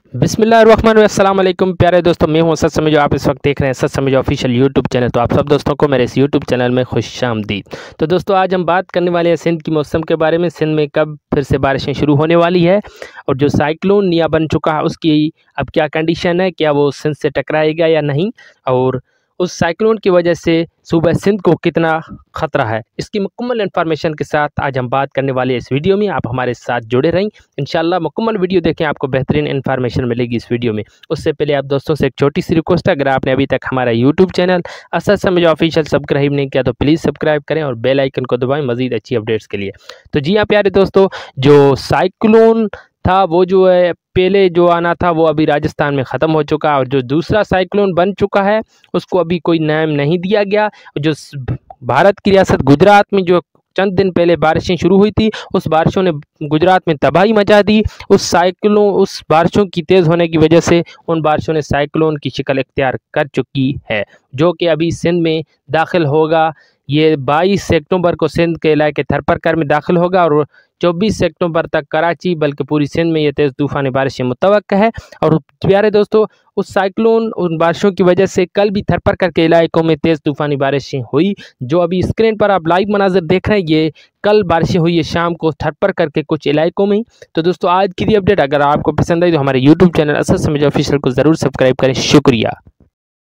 बिस्मिल्लाहिर्रहमानिर्रहीम, अस्सलाम वालेकुम प्यारे दोस्तों। मैं हूं सच समझो। आप इस वक्त देख रहे हैं सच समझो ऑफिशियल यूट्यूब चैनल। तो आप सब दोस्तों को मेरे इस यूट्यूब चैनल में खुशामदीद। तो दोस्तों आज हम बात करने वाले हैं सिंध की मौसम के बारे में। सिंध में कब फिर से बारिशें शुरू होने वाली है और जो साइक्लोन निया बन चुका है उसकी अब क्या कंडीशन है, क्या वो सिंध से टकराएगा या नहीं, और उस साइक्लोन की वजह से सूबा सिंध को कितना ख़तरा है, इसकी मुकम्मल इन्फॉर्मेशन के साथ आज हम बात करने वाले हैं इस वीडियो में। आप हमारे साथ जुड़े रहें, इंशाल्लाह मुकम्मल वीडियो देखें, आपको बेहतरीन इन्फॉर्मेशन मिलेगी इस वीडियो में। उससे पहले आप दोस्तों से एक छोटी सी रिक्वेस्ट है, अगर आपने अभी तक हमारा यूट्यूब चैनल असद समझो ऑफिशियल सब्सक्राइब नहीं किया तो प्लीज़ सब्सक्राइब करें और बेल आइकन को दबाएं मज़ीद अच्छी अपडेट्स के लिए। तो जी हाँ प्यारे दोस्तों, जो साइक्लोन था वो जो है पहले जो आना था वो अभी राजस्थान में ख़त्म हो चुका है, और जो दूसरा साइक्लोन बन चुका है उसको अभी कोई नाम नहीं दिया गया। जो भारत की रियासत गुजरात में जो चंद दिन पहले बारिशें शुरू हुई थी, उस बारिशों ने गुजरात में तबाही मचा दी। उस बारिशों की तेज़ होने की वजह से उन बारिशों ने साइक्लोन की शक्ल इख्तियार कर चुकी है, जो कि अभी सिंध में दाखिल होगा। ये 22 अक्टूबर को सिंध के इलाके थरपरकर में दाखिल होगा और 24 अक्टूबर तक कराची बल्कि पूरी सिंध में ये तेज़ तूफ़ानी बारिशें मुतवक्का है। और प्यारे दोस्तों, उस साइक्लोन उन बारिशों की वजह से कल भी थरपरकर के इलाकों में तेज़ तूफ़ानी बारिशें हुई। जो अभी स्क्रीन पर आप लाइव मनाज़र देख रहे हैं, ये कल बारिशें हुई है शाम को थरपरकर के कुछ इलाकों में। तो दोस्तों आज की अपडेट अगर आपको पसंद आई तो हमारे यूट्यूब चैनल असद समझो ऑफिशियल को ज़रूर सब्सक्राइब करें। शुक्रिया।